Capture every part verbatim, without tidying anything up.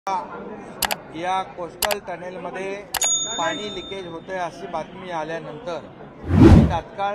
या कोस्टल टनेलमध्ये पाणी लिकेज होते अशी बातमी आल्यानंतर तात्काळ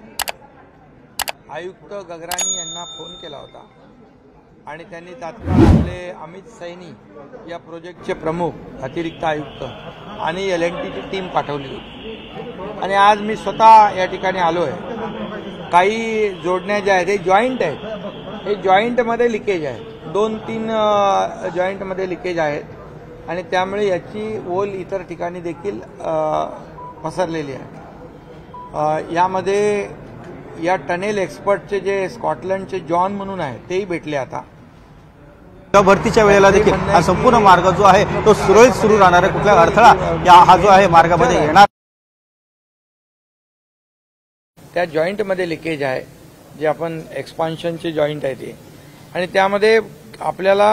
आयुक्त गगराणी यांना फोन केला होता आणि त्यांनी तात्काळ आपले अमित सैनी या प्रोजेक्टचे प्रमुख अतिरिक्त आयुक्त आणि एल एन टीची टीम पाठवली होती आणि आज मी स्वतः या ठिकाणी आलो आहे। काही जोडण्या ज्या आहेत हे जॉईंट आहेत, हे जॉईंटमध्ये लिकेज आहे, दोन तीन जॉईंटमध्ये लिकेज आहेत आणि त्यामुळे याची ओल इतर ठिकाणी देखील पसरलेली आहे। यामध्ये या टनेल एक्सपर्टचे जे स्कॉटलंडचे जॉन म्हणून आहेत तेही भेटले। आता भरतीच्या वेळेला देखील हा संपूर्ण मार्ग जो आहे तो सुरळीत सुरू राहणार आहे, कुठला अडथळा या हा जो आहे मार्गामध्ये येणार त्या जॉईंटमध्ये लिकेज आहे, जे आपण एक्सपान्शनचे जॉईंट आहे ते, आणि त्यामध्ये आपल्याला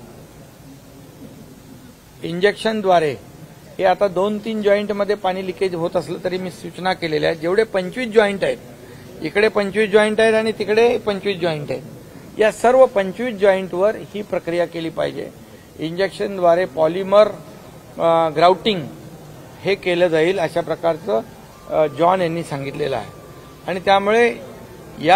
इंजेक्शनद्वारे हे आता दोन तीन जॉईंटमध्ये पाणी लिकेज होत असलं तरी मी सूचना केलेल्या आहेत। जेवढे पंचवीस जॉईंट आहेत, इकडे पंचवीस जॉईंट आहेत आणि तिकडे पंचवीस जॉईंट आहेत, या सर्व पंचवीस जॉईंटवर ही प्रक्रिया केली पाहिजे। इंजेक्शनद्वारे पॉलिमर ग्राउटिंग हे केलं जाईल अशा प्रकारचं जॉन यांनी सांगितलेलं आहे आणि त्यामुळे या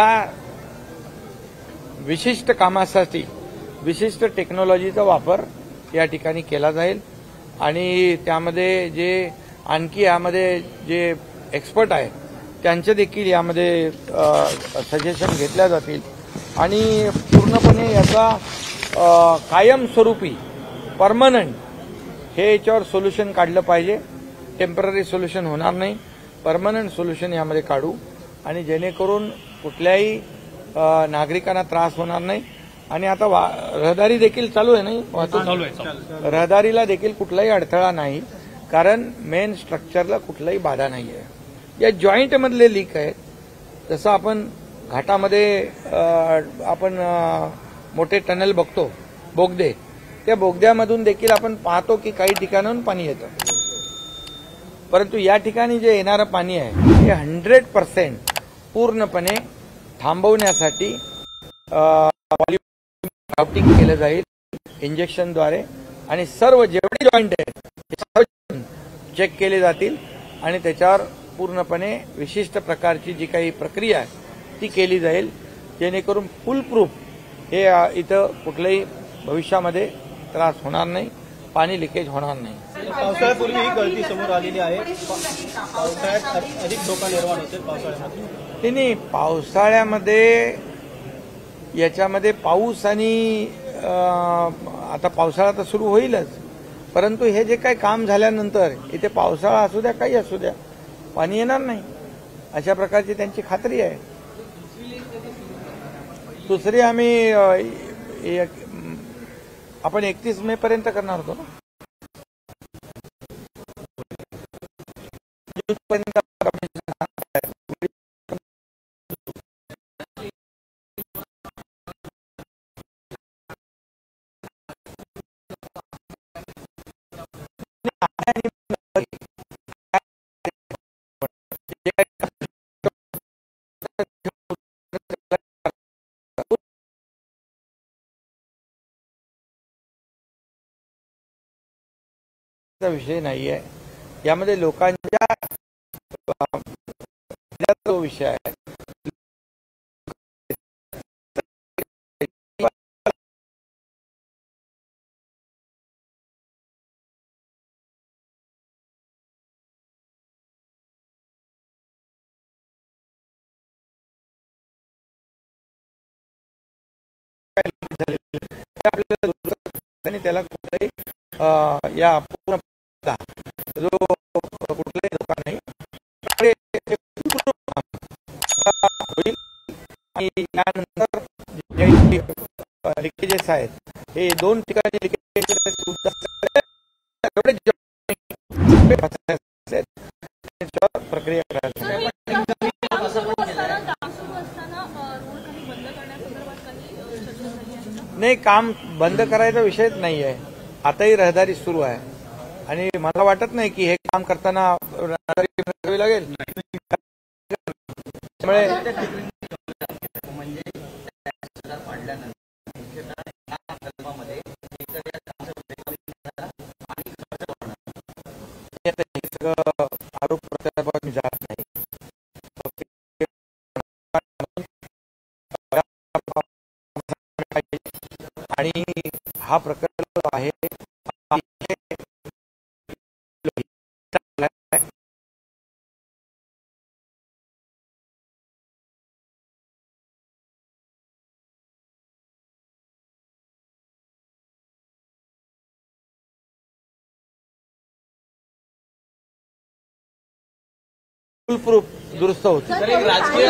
विशिष्ट कामासाठी विशिष्ट टेक्नॉलॉजीचा वापर या ठिकाणी केला जाईल आणि त्यामध्ये जे आणखी यामध्ये जे एक्सपर्ट आहेत त्यांचे देखील यामध्ये सजेशन घेतल्या जातील आणि पूर्णपणे याचा कायमस्वरूपी परमनंट हे याच्यावर सोल्युशन काढलं पाहिजे। टेम्पररी सोल्युशन होणार नाही, परमनंट सोल्युशन यामध्ये काढू आणि जेणेकरून कुठल्याही नागरिकांना त्रास होणार नाही। आणि आता रहदारी देखील चालू आहे, नाही चालू आहे, रहदारीला देखील कुठलाही अडथळा नाही, कारण मेन स्ट्रक्चरला कुठलाही बाधा नाही आहे। या जॉईंटमधले लीक आहेत, जसं आपण घाटामध्ये आपण मोठे टनल बघतो, बोगदे, त्या बोगद्यामधून देखील आपण पाहतो की काही ठिकाणाहून पाणी येतं, परंतु या ठिकाणी जे येणारं पाणी आहे हे हंड्रेड पर्सेंट पूर्णपणे थांबवण्यासाठी ग्राउटिंग केलं जाईल इंजेक्शनद्वारे आणि सर्व जेवढे जॉईंट आहेत चेक केले जातील आणि त्याच्यावर पूर्णपणे विशिष्ट प्रकारची जी काही प्रक्रिया आहे ती केली जाईल, जेणेकरून फुल प्रूफ हे इथं कुठल्याही भविष्यामध्ये त्रास होणार नाही, पाणी लिकेज होणार नाही। पावसाळ्यापूर्वी ही गळती समोर आलेली आहे, पावसाळ्यात अधिक धोका निर्माण होते पावसाळ्यामध्ये। नाही, पावसाळ्यामध्ये याच्यामध्ये पाऊस आणि आता पावसाळा तर सुरू होईलच, परंतु हे जे काही काम झाल्यानंतर इथे पावसाळा असू द्या काही असू द्या पाणी येणार नाही अशा प्रकारची त्यांची खात्री आहे। दुसरी आम्ही आपण एकतीस मे पर्यंत करणार होतो ना, विषय नाहीये, यामध्ये लोकांच्या जो विषय आहे आपल्याला त्याला कुठलाही या पूर्ण जो कुठलाही धोका नाही होईल आणि यानंतर लिकेजेस आहेत हे दोन ठिकाणी लिकेज प्रक्रिया करायला नाही, काम बंद करायचा विषयच नाही आहे, आताही रहदारी सुरू आहे आणि मला वाटत नाही की हे काम करताना रहदारी करावी लागेल, त्यामुळे हा प्रकल्प आहे फुल प्रूफ दुरुस्त होती. सर, एक राजकीय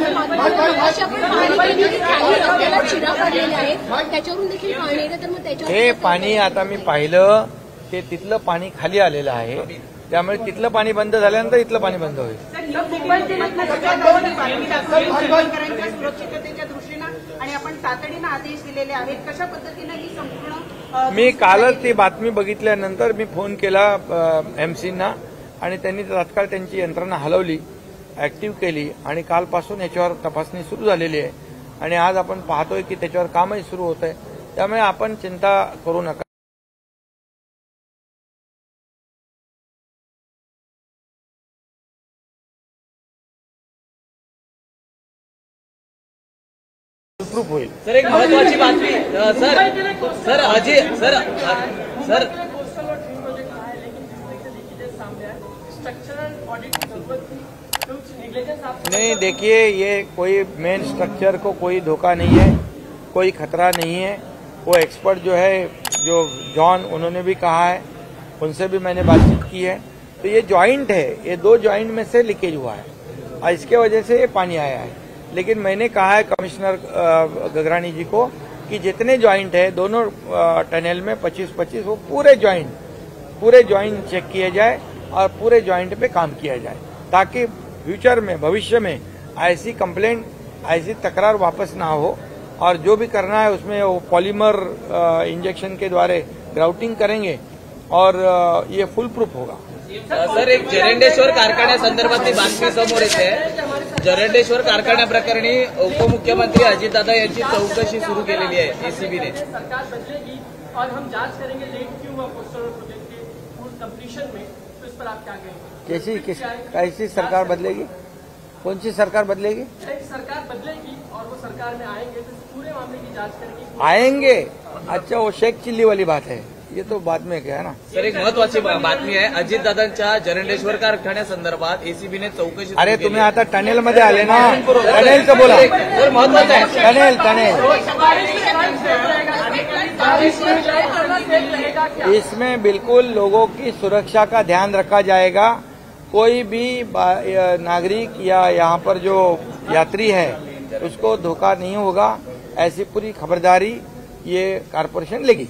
हे पाणी आता मी पाहिलं ते तिथलं पाणी खाली आलेलं आहे, त्यामुळे तिथलं पाणी बंद झाल्यानंतर इथलं पाणी बंद होईल. सुरक्षिततेच्या दृष्टीनं आणि आपण तातडीनं आदेश दिलेले आहेत. कशा पद्धतीनं ही संपूर्ण मी कालच ती बातमी बघितल्यानंतर मी फोन केला एमसीना आणि त्यांनी तात्काळ त्यांची यंत्रणा हलवली, ऍक्टिव्ह केली आणि कालपासून याच्यावर तपासणी सुरू झालेली आहे आणि आज आपण पाहतोय की त्याच्यावर कामही सुरू होत आहे. त्यामुळे आपण चिंता करू नका. प्रूफ होईल. सर, एक महत्वाची बातमी sir sir Ajay sir sir नहीं, देखिए ये कोई मेन स्ट्रक्चर को कोई धोखा नहीं है, कोई खतरा नहीं है. वो एक्सपर्ट जो है जो जॉन उन्होंने भी कहा है, उनसे भी मैंने बातचीत की है. तो ये जॉइंट है, ये दो जॉइंट में से लीकेज हुआ है और इसके वजह से ये पानी आया है. लेकिन मैंने कहा है कमिश्नर गगरानी जी को कि जितने जॉइंट है दोनों टनल में पच्चीस पच्चीस वो पूरे जॉइंट पूरे जॉइंट चेक किए जाए और पूरे जॉइंट पे काम किया जाए, ताकि फ्यूचर में भविष्य में ऐसी कंप्लेंट ऐसी तकरार वापस ना हो. और जो भी करना है उसमें वो पॉलीमर इंजेक्शन के द्वारा ग्राउटिंग करेंगे और ये फुल प्रूफ होगा. सर, एक जरंडेश्वर कारखान्यासंदर्भातली बातमी समोर येते. जरंडेश्वर कारखान्याप्रकरणी उपमुख्यमंत्री अजितदादा यांची चौकशी सुरू केलेली आहे एसीबीने. सरकार बदलेगी और हम जांच करेंगे लेट क्यों हुआ पोस्टर प्रोजेक्ट के फुल कंप्लीशन में, तो इस पर आप क्या कहेंगे? कैसी किस कैसी सरकार बदलेगी? कौन सी सरकार बदलेगी? एक सरकार बदलेगी और वो सरकार में आएंगे तो पूरे मामले की जांच करेंगे. आएंगे? अच्छा, वो शेख चिल्ली वाली बात है, ये तो बाद में क्या है ना. सर, एक महत्वाची बातमी आहे. अजितदादांच्या जरंडेश्वर कारखान्यासंदर्भात एसीबीने चौकशी. अरे तुम्ही आता टनेल मध्ये आले ना, टनेलचं बोला. सर, महत्वाचं आहे टनेल टनेल इसमें बिल्कुल लोगों की सुरक्षा का ध्यान रखा जाएगा. कोई भी नागरिक या यहाँ पर जो यात्री है उसको धोखा नहीं होगा, ऐसी पूरी खबरदारी ये कॉर्पोरेशन लेगी.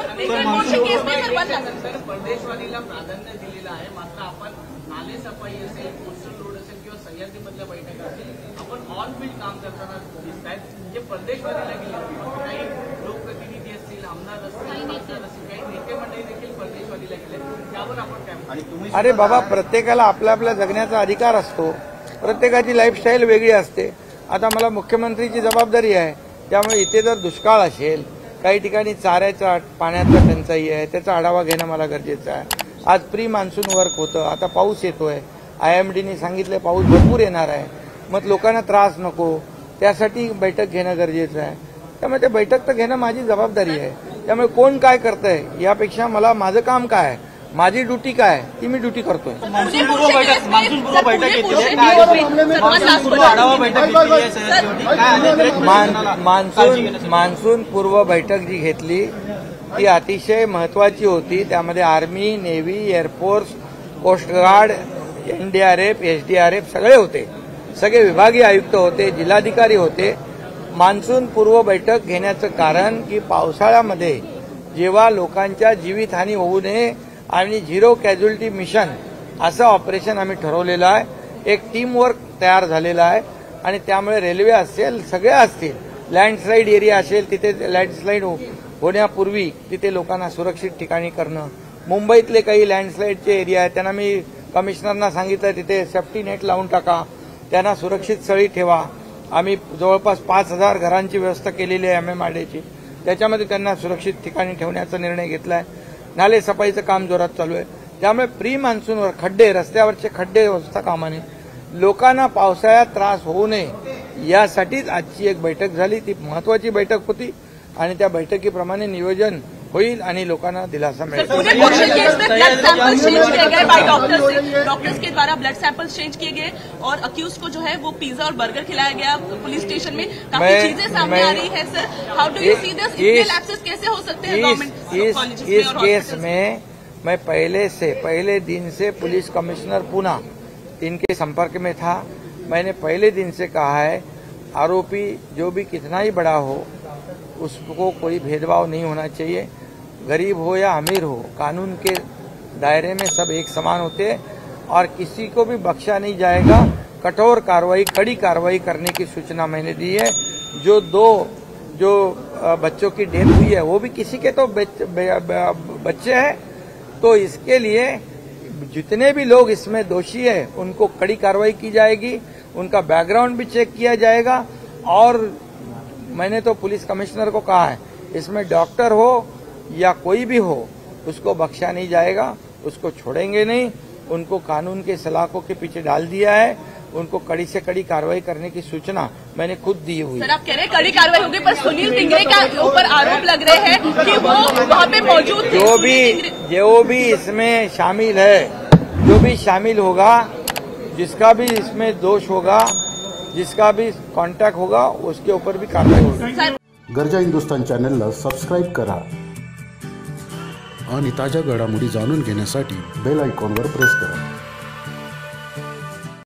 परदेशवालीला प्राधान्य दिलेलं आहे, मात्र आपण नाले सफाई असेल, कोस्टल रोड असेल किंवा सह्याद्रीमधल्या बैठका असेल, आपण ऑन फील्ड काम करताना दिसत आहेत. जे परदेशवालीला गेले काही लोकप्रतिनिधी असतील, आमदार असतील, खासदार असतील, काही नेते मंडळी देखील परदेशवालीला गेले, त्यावर आपण काय? अरे बाबा, प्रत्येकाला आपल्या आपल्या जगण्याचा अधिकार असतो, प्रत्येकाची लाईफस्टाईल वेगळी असते. आता मला मुख्यमंत्रीची जबाबदारी आहे, त्यामुळे इथे जर दुष्काळ असेल, काही ठिकाणी चाऱ्याचा पाण्याचा टंचाई आहे, त्याचा आढावा घेणं मला गरजेचं आहे. आज प्री मान्सून वर्क होतं, आता पाऊस येतोय, आयएमडीने सांगितलं पाऊस भरपूर येणार आहे, मग लोकांना त्रास नको, त्यासाठी बैठक घेणं गरजेचं आहे. त्यामुळे ते बैठक तर घेणं माझी जबाबदारी आहे. त्यामुळे कोण काय करतंय यापेक्षा मला माझं काम काय आहे, माझी ड्युटी काय आहे ती मी ड्युटी करतोय. मान्सून पूर्व बैठक मान्सून पूर्व बैठक घेतली आहे, मान्सून पूर्व आढावा बैठक घेतली आहे सह्याद्रीवरती. काय मान्सून मान्सून पूर्व बैठक जी घेतली ती अतिशय महत्वाची होती. त्यामध्ये army, navy, air force, coast guard, NDRF, SDRF सगळे होते, सगळे विभागीय आयुक्त होते, जिल्हाधिकारी होते. मान्सून पूर्व बैठक घेण्याचं कारण की पावसाळ्यामध्ये जेव्हा लोकांच्या जीवितहानी होऊ नये आणि झिरो कॅज्युअल्टी मिशन असं ऑपरेशन आम्ही ठरवलेलं आहे. एक टीमवर्क तयार झालेला आहे आणि त्यामुळे रेल्वे असेल, सगळे असतील, लँडस्लाईड एरिया असेल तिथे लँडस्लाईड होण्यापूर्वी तिथे लोकांना सुरक्षित ठिकाणी करणं. मुंबईतले काही लँडस्लाईडचे एरिया आहेत त्यांना मी कमिशनरना सांगितलं तिथे सेफ्टी नेट लावून टाका, त्यांना सुरक्षित स्थळी ठेवा. आम्ही जवळपास पाच हजार घरांची व्यवस्था केलेली आहे एमएमआरडीची, त्याच्यामध्ये त्यांना सुरक्षित ठिकाणी ठेवण्याचा निर्णय घेतला आहे. नाले सफाईचं काम जोरात चालू आहे. त्यामुळे प्री मान्सूनवर खड्डे, रस्त्यावरचे खड्डे व्यवस्था कामाने लोकांना पावसाळ्यात त्रास होऊ नये यासाठीच आजची एक बैठक झाली. ती महत्वाची बैठक होती आणि त्या बैठकीप्रमाणे नियोजन होईल आणि लोकांना दिलासा मिळेल. पूरे मोशन केस में ब्लड सैंपल्स चेंज किए गए बाय डॉक्टर्स डॉक्टर्स के द्वारा ब्लड सैंपल्स चेंज किए गए और अक्यूज को जो है वो पिज्जा और बर्गर खिलाया गया पुलिस स्टेशन में. काफी चीजें सामने आ रही है sir. How do you see this? इतने लैप्सेस कैसे हो सकते हैं गवर्नमेंट कॉलेजेस में? इस केस में मैं पहले से पहले दिन से पुलिस कमिश्नर पूना इनके संपर्क में था. मैंने पहले दिन से कहा है आरोपी जो भी कितना ही बड़ा हो उसको कोई भेदभाव नहीं होना चाहिए. गरीब हो या अमीर हो, कानून के दायरे में सब एक समान होते हैं और किसी को भी बख्शा नहीं जाएगा. कठोर कार्रवाई, कड़ी कार्रवाई करने की सूचना मैंने दी है. जो दो जो बच्चों की डेथ हुई है वो भी किसी के तो बच्चे हैं, तो इसके लिए जितने भी लोग इसमें दोषी है उनको कड़ी कार्रवाई की जाएगी. उनका बैकग्राउंड भी चेक किया जाएगा. और मैंने तो पुलिस कमिश्नर को कहा है इसमें डॉक्टर हो या कोई भी हो उसको बख्शा नहीं जाएगा, उसको छोड़ेंगे नहीं. उनको कानून के सलाखों के पीछे डाल दिया है. उनको कड़ी से कड़ी कार्रवाई करने की सूचना मैंने खुद दी हुई. सर आप कह रहे हैं कड़ी कार्रवाई होगी, पर सुनील टिंगरे का ऊपर आरोप लग रहे हैं कि वो वहाँ पे मौजूद थे. जो भी जो भी इसमें शामिल है, जो भी शामिल होगा, जिसका भी इसमें दोष होगा, जिसका भी कॉन्टॅक्ट होगा उसके ऊपर भी कार्रवाई होगी. गरजा हिंदुस्तान चॅनलला सबस्क्राईब करा आणि ताज्या घडामोडी जाणून घेण्यासाठी बेल आयकॉनवर प्रेस करा.